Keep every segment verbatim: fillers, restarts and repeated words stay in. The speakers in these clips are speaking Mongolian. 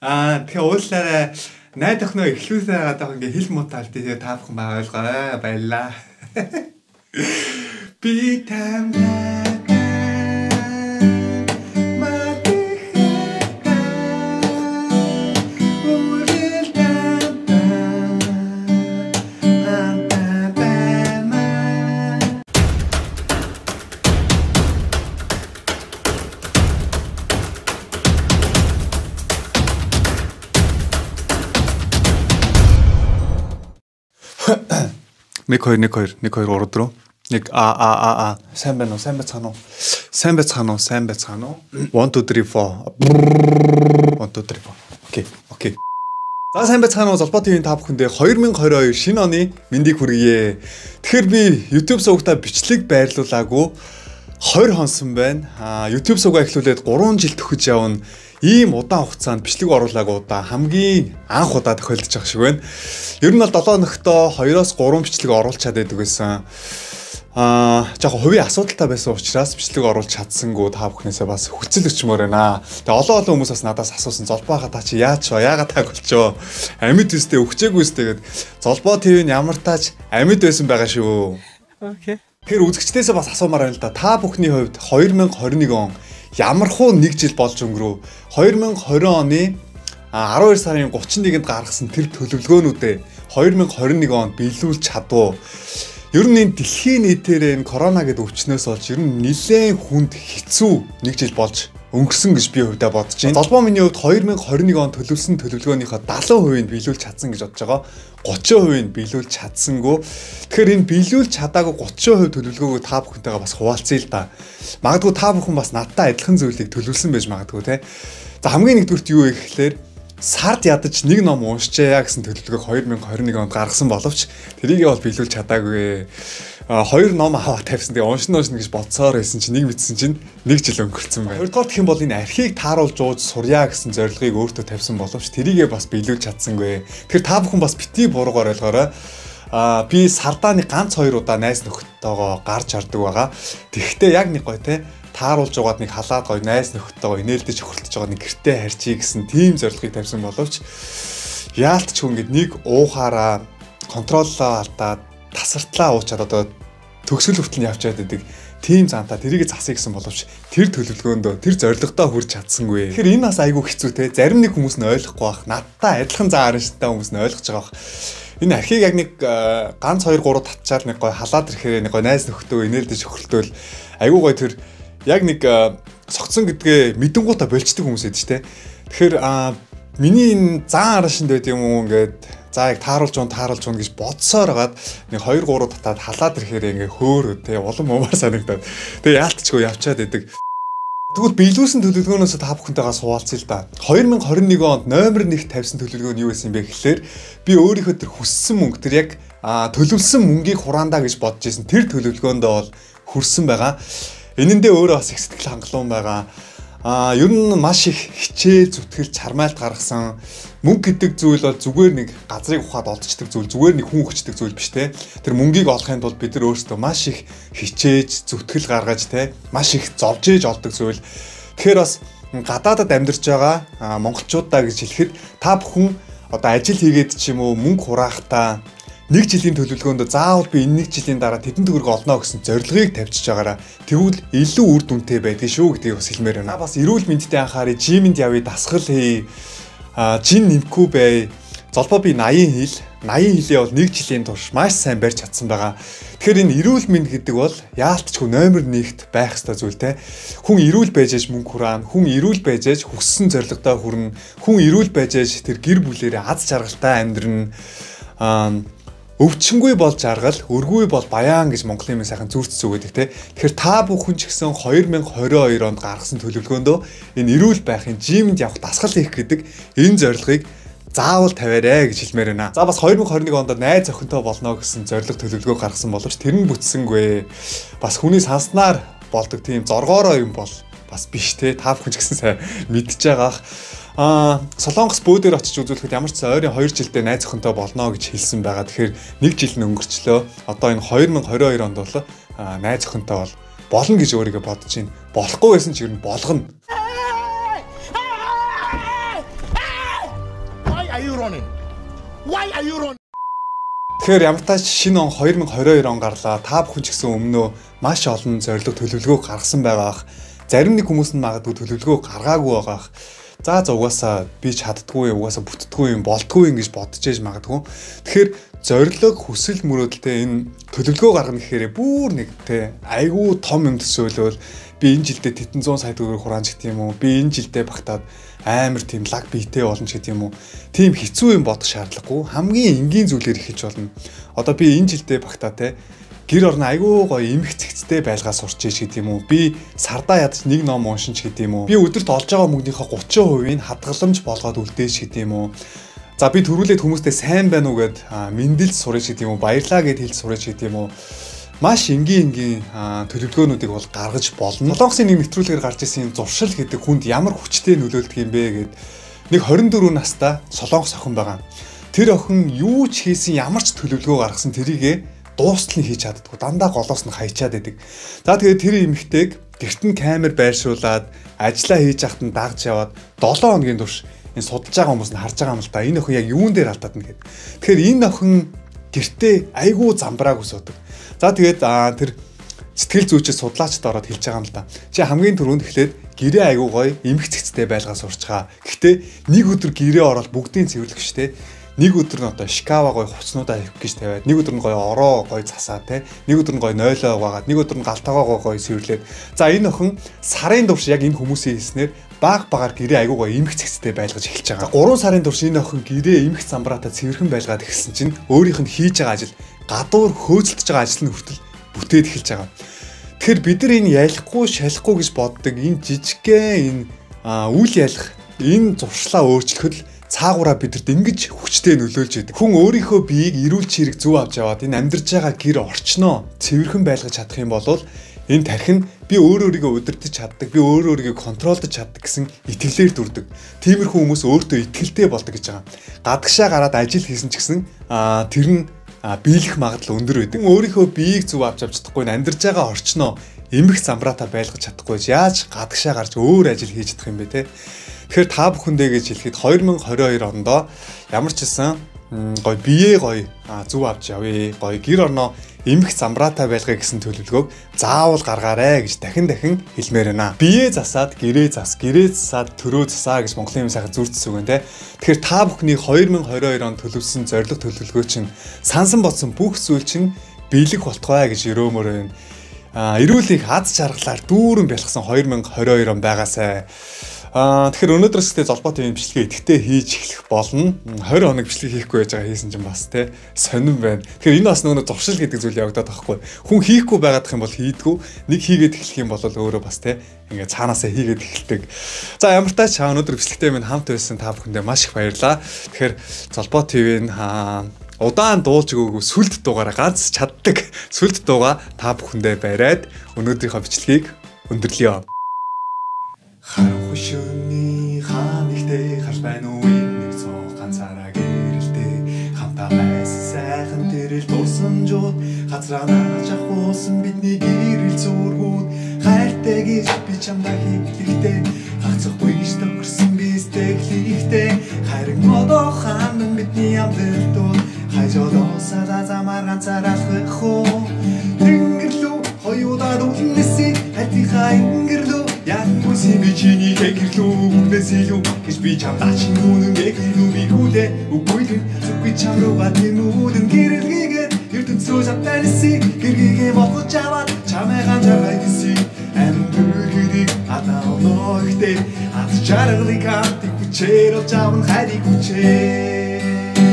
Аа тэгээ уучлаарай. Найд охноо эхлүүлээ байгаа даа ингээ хэл муутай аль тэгээ та бүхэн байгаа ойлгоо баярлаа. Би тамаа нэг хоёр нэг хоёр нэг хоёр гурав дөрөв нэг а а а а сайн байна уу сайн байцгаана уу сайн байцгаана уу сайн байцгаана уу one two three four one two three four окей окей за сайн байцгаана уу Золбоо ТV-ийн та бүхэндээ two thousand twenty-two шинэ оны мэндийг хүргье. Тэгэхээр би YouTube сувгатаа бичлэг байрлуулаагүй twenty хонсон байна. А YouTube сувгаа эхлүүлээд three жил төгөж явна. Ийм удаан хугацаанд бичлэг оруулаагүй удаа хамгийн анх удаа тохиолдож байгаа шиг байна. Ер нь бол seven ногтоо two-оос three бичлэг оруулж чаддаг байсан. Аа, жоохон хувийн асуудалтай байсан учраас бичлэг оруулж чадсангүй та бүхнээсээ бас хүчил өчмөр байна. Тэгээ олон олон хүмүүс бас надаас асуусан Золбоо хаа та чи яаж вэ? Яагаад таг болчоо? Амьд үстэй өгчээгүй үстэй гэд Золбоо ТV-н ямар тааж амьд байсан байгаа шүү. Окей. Тэгэхээр үзэгчдээсээ бас асуумаар байна л да. Та бүхний хувьд twenty twenty-one он ямархуу нэг жил болж өнгөрөв. twenty twenty оны twelve сарын thirty-first-нд гаргасан тэр төлөвлөгөөнүүдээ twenty twenty-one онд биелүүлж чадваа. Ер нь энэ дэлхийн нийтээр энэ корона гэдэг өвчнөөс болж ер нь нэлээд хүнд хэцүү нэг жил болж өнгөрсөн гэж би хувьдаа бодож байна. Золбоо миний хувьд twenty twenty-one он төлөвлөсөн төлөвлөгөөнийхөө seventy percent-ийг биелүүлж чадсан гэж бодож байгаа. thirty percent-ийг биелүүлж чадсангүй. Тэгэхээр энэ биелүүлж чадаагүй thirty percent төлөвлөгөөгөө та бүхэнтэйгээ бас хуваалцъя л да. Магадгүй та бүхэн бас надтай адилхан зүйлийг төлөвлөсөн байж магадгүй те. За хамгийн нэгдүгürt юу вэ гэхлээр сард ядаж нэг ном уншчаа гэсэн төлөвлөгөөг twenty twenty-one онд гаргасан боловч тэрийг бол биелүүлж чадаагүй. Хоёр ном аваад тавьсан. Тэгээ уншин уншин гэж бодсоор байсан чинь нэг мэдсэн чинь нэг жил өнгөрцөн байна. Хоёрдугаар гэх юм бол энэ архийг тааруулж ууж сурья гэсэн зорилгыг өөртөө тавьсан боловч тэрийгээ бас биелүүлж чадсангүй. Тэгэхээр та бүхэн бас бити буруугаар ойлгоорой. Аа би сардаа нэг ганц хоёр удаа найз нөхдөдтэйгоо гарч хардаг байгаа. Тэгэхдээ яг нэг гоё те тааруулж угаад нэг халаад гоё найз нөхдөдтэйгоо инээлдэж хөрөлтөж байгаа нэг гэртээ харьцъя гэсэн тийм зорилгыг тавьсан боловч яалтч хүн ингэ нэг уухаараа контроллоо алдаад тасартлаа уучаад одоо төгсгөл хүртэл явчаад байдаг тийм зантаа тэрийг засъя гэсэн боловч тэр төлөвлөгөөндөө тэр зорилгодоо хүрч чадсангүй. Тэгэхээр энэ бас айгүй хэцүү те. Зарим нэг хүмүүс нь ойлгохгүй байх. Надтай адилхан заа харанштай хүмүүс нь ойлгож байгаа байх. Энэ архийг яг нэг ганц хоёр гурав татчаал нэг гой халаад ирэхээр нэг гой найз нөхдөд инээлдэж хөрөлтөөл айгүй гой тэр яг нэг согцсон гэдгээ мэдэнгуудаа болчдөг хүмүүс эд ч те. Тэгэхээр миний энэ зан хараншинд байд юм уу ингээд за яг тааруулж уун тааруулж уун гэж бодсоор хагаад нэг two three татаад халаад ирэхээр ингээ хөөр те улам умаар санагдаад тэгээ яалтчгүй явчаад идэг. Тэгвэл биелүүлсэн төлөвлөгөөнөөс та бүхэнтэйгээ суулцъя л да. twenty twenty-one онд номер one тавьсан төлөвлөгөө нь юу байсан юм бэ гэхлээр би өөрийнхөө тэр хүссэн мөнгө тэр яг төлөвлөсөн мөнгийг хураандаа гэж бодож исэн тэр төлөвлөгөөндөө бол хүрсэн байгаа. Энэндээ өөрөө бас их сэтгэл хангалуун байгаа. Аа ер нь маш их хичээл зүтгэл чармайлт гаргасан. Мөнгө гэдэг зүйл бол зүгээр нэг газрыг ухаад олдчихдаг зүйл, зүгээр нэг хүн өгчдөг зүйл биш те. Тэр мөнгийг олохын тулд бид нар өөрсдөө маш их хичээж, зүтгэл гаргаж те, маш их зовж ээж олдог зүйл. Тэгэхээр бас гадаадад амьдарч байгаа монголчуудаа гэж хэлэхэд та бүхэн одоо ажил хийгээд ч юм уу мөнгө хураахтаа нэг жилийн төлөвлөгөөнд заавал би энэ нэг жилийн дараа тэдэн төгрөг олно гэсэн зорилгыг тавьчихж байгаараа тэгвэл илүү үр дүнтэй байдгийг шүү гэдгийг бас хэлмээр байна. Бас эрүүл мэндэд анхаарай, жимэнд явъя, дасгал хий, жин нэмэхгүй бай. Золбоо би eighty хил, eighty хилээ бол нэг жилийн турш маш сайн барьж чадсан байгаа. Тэгэхээр энэ эрүүл мэнд гэдэг бол яалтчгүй номер нэгт байх ёстой зүйл те. Хүн эрүүл байж аж мөнгө хураана, хүн эрүүл байж аж хүссэн зорилгодоо хүрнэ, хүн эрүүл байж аж тэр гэр бүлээрээ аз жаргалтай амьдрна. Өвчнгүй бол жаргал, өргөгүй бол баян гэж Монголын сайхан зүрц зүгээд те. Тэгэхээр та бүхэн ч гэсэн twenty twenty-two онд гаргасан төлөвлөгөөндөө энэ эрүүл байхын жимэнд явах дасгал хийх гэдэг энэ зорилгыг заавал тавиарай гэж хэлмээр байна. За бас twenty twenty-one онд найз охинтой болно гэсэн зорилго төлөвлөгөө гаргасан боловч тэр нь бүтсэнгүй. Бас хүний санснаар болдог тийм зоргоороо юм бол бас биш те. Та бүхэн ч гэсэн сайн мэдж байгаах. Аа Солонгос бөөдөр очиж үзүүлэхэд ямар ч ойрын two жилдээ найз охинтой болно гэж хэлсэн байгаа. Тэгэхээр нэг жил нь өнгөрчлөө. Одоо энэ twenty twenty-two онд бол найз охинтой бол болно гэж өөрийгөө бодож байна. Болохгүй байсан ч ер нь болгоно. are you running? Why are you running? Тэгэхээр ямар тач шинэ он two thousand twenty-two он гарлаа. Та бүхэн ч гэсэн өмнөө маш олон зорилго төлөвлөгөө гаргасан байгаа ах. Зарим нэг хүмүүс нь магадгүй төлөвлөгөө гаргаагүй байгаа ах. За за угаасаа би чаддгүй, угаасаа бүтдгүй юм, болтгүй юм гэж бодож ээж магадгүй. Тэгэхээр зорилго, хүсэл мөрөөдөлтэй энэ төлөвлөгөө гаргана гэхээр бүр нэг те айгүй том юм төсөөлөл би энэ жилдээ тэдэн зуун сая төгрөг хураанч гэдэг юм уу? Би энэ жилдээ багтаад амар тийм лаг биетэй болно ч гэдэг юм уу? Тийм хэцүү юм бодох шаардлагагүй. Хамгийн энгийн зүйлээр эхэлж болно. Одоо би энэ жилдээ багтаа те гэр орно айгүй гоё эмх цэгцтэй байлгаа сурч иж гэдэг юм уу? Би сардаа ядаж нэг ном уншин ч гэдэг юм уу? Би өдөрт олж байгаа мөнгөнийхөө thirty percent-ийг хадгаламж болгоод үлдээж гэдэг юм уу? За би төрүүлээд хүмүүстэй сайн байна уу гэд мэндэлж сурч гэдэг юм уу? Баярлаа гэд хэлж сурч гэдэг юм уу? Маш энгийн энгийн төлөвлөгөөнүүдийг бол гаргаж болно. Солонгосын нэг нэвтрүүлгээр гарч ирсэн зуршил гэдэг хүнд ямар хүчтэй нөлөөлдөг юм бэ гэд нэг twenty-four настай солонгос охин байгаа. Тэр охин юу ч хийсэн ямар ч төлөвлөгөө гаргасан тэрийгэ дуустал нь хийж чаддгүй. Дандаа голоос нь хайчаад байдаг. За тэгээд тэр эмэгтэйг гэрт нь камер байршуулад ажиллаа хийж ахт нь дагж яваад seven хоногийн турш энэ судалж байгаа хүмүүс нь харж байгаа юм л да. Энэ охин яг юун дээр алдаад нь гэд. Тэгэхээр энэ охин гэртээ айгүй замбрааг өсөдөг. За тэгээд тэр сэтгэл зүйчэд судлаачд ороод хэлж байгаа юм л да. Чи хамгийн түрүүнд эхлээд гэрээ айгүй гоё эмх цэгцтэй байлгаа сурчгаа. Гэхдээ нэг өдөр гэрээ ороод бүгдийн цэвэрлэгчтэй нэг өдөр нь одоо шкава гоё хувцнуудаа хийх гэж тавиад нэг өдөр нь гоё ороо гоё засаа те нэг өдөр нь гоё нойлоо угаагаад нэг өдөр нь галтаагаа гоё цэвэрлээд за энэ охин сарын турш яг энэ хүмүүсийн хийснээр баг багаар гэрээ айгүй гоё эмх цэгцтэй байлгаж эхэлж байгаа. three сарын турш энэ охин гэрээ эмх замбраатаа цэвэрхэн байлгаад эхэлсэн чинь өөрийнх нь хийж байгаа ажил гадуур хөөцөлдөж байгаа ажил нь хүртэл бүтээд эхэлж байгаа. Тэгэхээр бид нар энэ ялахгүй шалахгүй гэж боддог энэ жижигхэн энэ үйл ялах энэ зуршлаа өөрчлөхөд цаагаараа бидэрт ингэж хүчтэй нөлөөлж идэг. Хүн өөрийнхөө биеийг эрүүл чирэг зүв авч яваад энэ амьдарч байгаа гэр орчноо цэвэрхэн байлгаж чадах юм бол энэ тархин би өөрөө өөрийгөө удирдах чаддаг, би өөрөө өөрийгөө контролдож чаддаг гэсэн итгэлээр дүрдэг. Тиймэрхүү хүмүүс өөртөө итгэлтэй болдог гэж байгаа. Гадагшаа гараад ажил хийсэн ч гэсэн тэр нь биелэх магадлал өндөр байдаг. Өөрийнхөө биеийг зүв авч авч чадахгүй, амьдарч байгаа орчноо эмх замбраатаа байлгаж чадахгүй яаж гадагшаа гарч өөр ажил хийж чадах юм бэ те? Тэгэхээр та бүхэндээ гэж хэлэхэд twenty twenty-two онд ямар ч гэсэн гоё бие гоё зүв авч явъя. Гоё гэр орноо эмх замбраатай байлгая гэсэн төлөвлөгөөг заавал гаргаарэ гэж дахин дахин хэлмээр байна. Бие засаад гэрээ зас, гэрээ засаад төрөө засаа гэж Монголын юм сайхан зүрдс үг нэ. Тэгэхээр та бүхний twenty twenty-two онд төлөвлөсөн зорилго төлөвлөгөө чинь сансан бодсон бүх зүйл чинь биелэх болтугай гэж өрөөмөр байна. А эрүүл их аз жаргалаар дүүрэн бэлгсэн twenty twenty-two он байгаасай. Аа тэгэхээр өнөөдрөөс ихтэй золбоотой юм бичлэгээ идэвхтэй хийж эхлэх болно. twenty хоног бичлэг хийхгүй байж байгаа хийсэн чинь бас те сонирн байна. Тэгэхээр энэ бас нөгөө зуршил гэдэг зүйл явагдаад байхгүй. Хүн хийхгүй байгаадах юм бол хийдгүү. Нэг хийгээд эхлэх юм бол өөрөө бас те ингээд цаанаасаа хийгээд эхэлдэг. За ямар тач өнөөдөр бичлэгтэй минь хамт байсан та бүхэндээ маш их баярлалаа. Тэгэхээр золбоо ТV-ийн удаан дуулж өгөөгүй сүлд дуугаараа ганц чаддаг сүлд дууга та бүхэндээ бариад өнөөдрийнхөө бичлэгийг өндөрлөё. Харах шөнийн хаан ихтэй харж байна уу нэг цоо ганцаараа гэрэлтэй хамтаа байсан сайхан тэрэл дурсамжууд газраа наач ахуулсан бидний гэрэл зургууд хайртай гэж би чамдаа хийхдээ хацахгүй гэж төгөрсөн би сэтгэлийхтэй харин одоо хаан бидний амьдралд хайжоолоосаа замаар ганцаараа хөө тэнгэр лүү хоёулаа дүнэсээ хатихаа ингэрлүү яг мөсөв чиний гэрлүү үнэсэлүү гэж би чамдаа чин үнэн гэрлүү би хүлээ үгүй зүггүй чам руугаа тэмүүдэн гэрэлгээд ертөнцөө завтаниси гэргээгээ болгож аваад чамайг анзаарай гэсэн амбүргэрийг адаа ногтэй ад жаргалыг хамт хүчээр олж аван хайрыг хүчээ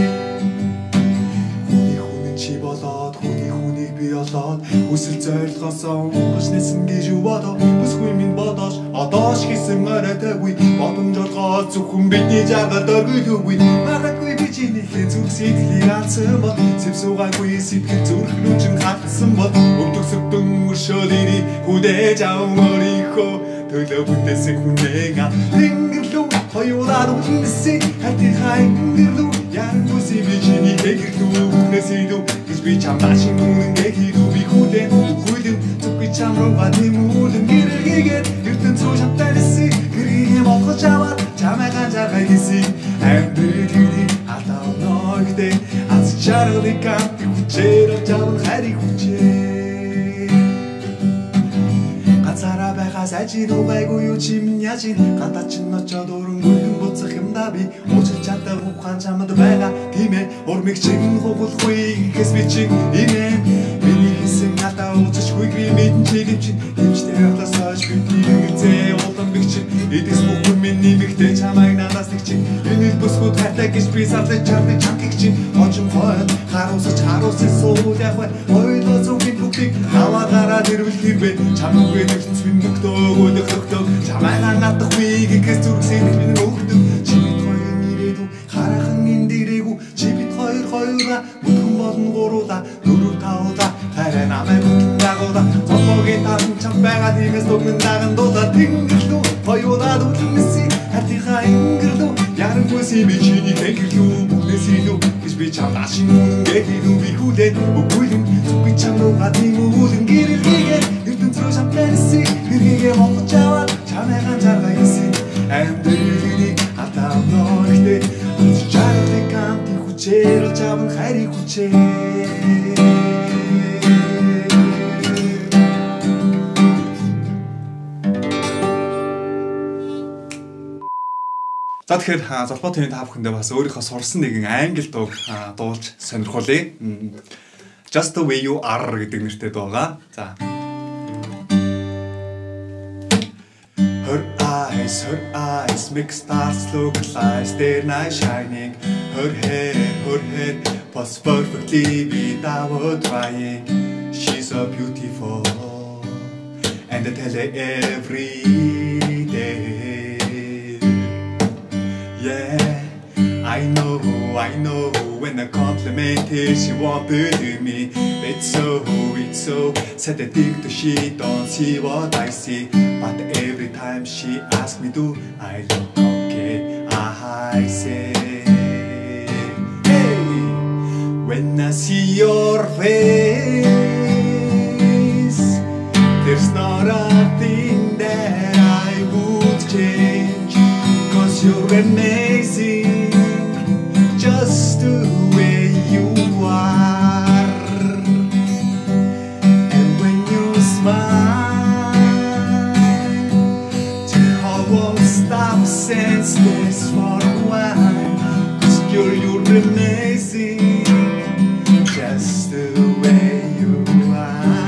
хүсэл зорилгоосоо онгоч нэсэн гэж бодоо бүсгүй минь бодоош одоош хийсэн арайтайгүй бодомжолгоо зөвхөн бидний жаргал дөргөлгүй маргагүй би чинийхээ зүрх сэтгэлийг алдсан бол сэвсуугаагүй сэтгэл зүрх нүчин хатсан бол өвдөгсөдөн өршөөлөөрий хүлээж аван өөрийнхөө төлөө бүтээсэн хүнээга тэнгэр лүү хоёулаа үнэсээ хатихаа ингэр лүү яран бүсий би чинийхээ гэрлүү үнэсээ гэж би чамдаа чин үнэн гэхийдүү би хүлээ үгүй зүггүй чам руугаа тэмүүлэн гэрэлгээд ертөнцөө шатаниси гэрээ болгож аваад чамайг анзааргай гэсэн амбэр гэрээ хүчээр жавн хайрыг хүчээ ганцаараа байгаас ажин угайгүй юу чимэн яжин гадаа чин очоод өрөн гүлэн буцах юмдаа би уучлах чадаагүй ухаан чамд байгаа тийм ээ урмыг чин хугуулахгүй гэхээс би чин имэн миний хийсэн надаа уучлахгүй би мэдэн чигэв чин хэмжтэй явлаас хойш бидний гизээ улам бих чин эдэс бүхэн миний бихтэй чамайг надаас нэг чин энэ бүсгүүд хатаа гэж би сарлаж чамд чангийг чин очим хойд харуусаж харуусаж суул явах ойлоо зүгийн бүгдийг аваа гараад ирвэл хэрвээ чамгүй нэгц минь мөхтөөгөө дөхтөг чамайг надах би гэхээс зүрхсэх минь өгдөг чи бид хоёрын ирээдүй хараахан эндэрээгүй чи бид хоёр хоёраа бүхэн болон гуруула дөрөв тавда хараа намайг дагуулда цогцогийн тань чам байгаа тиймээс дүгнэн даган дуудаа тэнгэрлүү хоёулаад үлнэси хатиха ингэрлүү ярангүй си би чиний тэнгэрлүү бүнэсилүү гэж би чам дашин үнгээ хийдүү би хүлээ өгүүлэн би чам руугаа тийм өгүүлэн гэрэлгээгээ эрдэнэ рүү шамтэнси хэрэгээ монгож аваад чамайг анзааргаа хийсэн амьдралыг хатаа ногдээ чарли канти хүчээр жавн хайрыг хүчээ За тэгэхээр залбаа төвийн та бүхэндээ бас өөрийнхөө сурсан нэгэн англи дууг дуулж сонирхуулъя. Just the way you are гэдэг нэртэй дуу байгаа. За. Her eyes, her eyes make stars look like they're night shining. Her hair, her hair was perfectly without trying. She's so beautiful and I tell her every day. Yeah, I know, I know. When I compliment her, she won't believe me. It's so, it's so sad. I think that she don't see what I see. But every time she asks me, do I look okay? I say, hey, when I see your face, there's not a thing that I would change. 'Cause you're amazing, just the way you are. And when you smile, the whole world stops and stares for a while. 'Cause you're, you're amazing, just the way you are.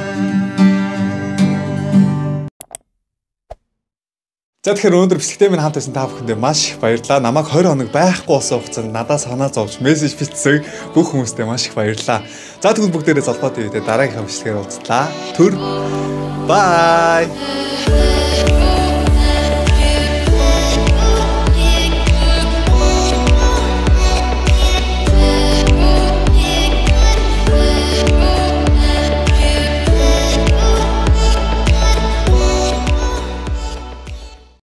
За тэгэхээр өнөөдөр бэлтгэл минь хамт байсан та бүхэндээ маш их баярлалаа. Намайг тwenty хоног байхгүй болсон хугацаанд надаас санаа зовж мессеж бичсэн бүх хүмүүстээ маш их баярлалаа. За тэгвэл бүгдээрээ залбаад ирээд дараагийн бэлтгэгээр уулзлаа. Түр бай.